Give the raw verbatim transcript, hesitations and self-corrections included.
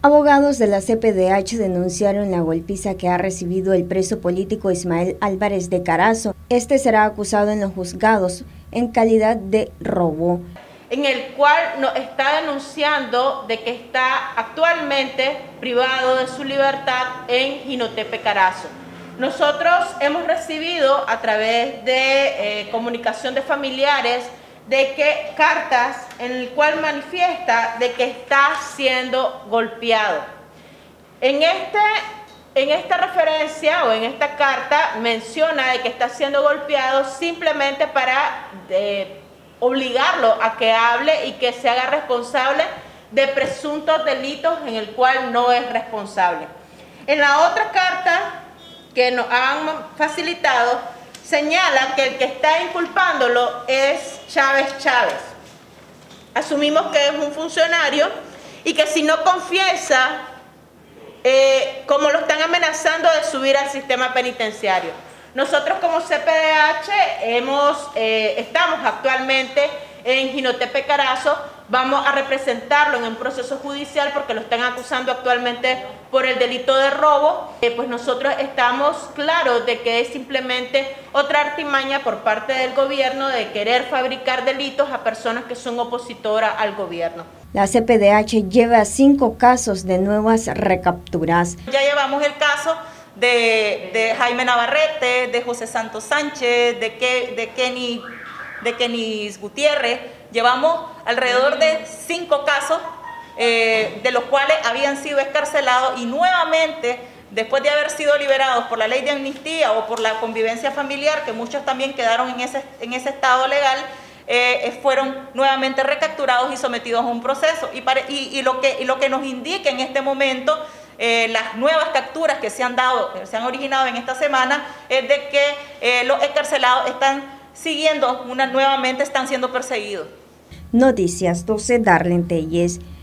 Abogados de la C P D H denunciaron la golpiza que ha recibido el preso político Ismael Álvarez de Carazo. Este será acusado en los juzgados en calidad de robo, en el cual nos está denunciando de que está actualmente privado de su libertad en Jinotepe Carazo. Nosotros hemos recibido a través de eh, comunicación de familiares de que cartas en el cual manifiesta de que está siendo golpeado. En, este, en esta referencia o en esta carta menciona de que está siendo golpeado simplemente para eh, obligarlo a que hable y que se haga responsable de presuntos delitos en el cual no es responsable. En la otra carta que nos han facilitado, señala que el que está inculpándolo es Chávez Chávez. Asumimos que es un funcionario y que si no confiesa, eh, como lo están amenazando de subir al sistema penitenciario. Nosotros como C P D H hemos, eh, estamos actualmente en Jinotepe Carazo, vamos a representarlo en un proceso judicial porque lo están acusando actualmente por el delito de robo. Eh, pues nosotros estamos claros de que es simplemente otra artimaña por parte del gobierno de querer fabricar delitos a personas que son opositoras al gobierno. La C P D H lleva cinco casos de nuevas recapturas. Ya llevamos el caso de, de Jaime Navarrete, de José Santos Sánchez, de, Ke, de Kenny, de Kenny Gutiérrez. Llevamos alrededor de cinco casos, eh, de los cuales habían sido escarcelados y nuevamente, después de haber sido liberados por la ley de amnistía o por la convivencia familiar, que muchos también quedaron en ese, en ese estado legal, eh, fueron nuevamente recapturados y sometidos a un proceso. Y, pare, y, y, lo, que, y lo que nos indica en este momento, eh, las nuevas capturas que se han dado, se han originado en esta semana, es de que eh, los escarcelados están siguiendo, una, nuevamente están siendo perseguidos. Noticias doce, Darlene Telles.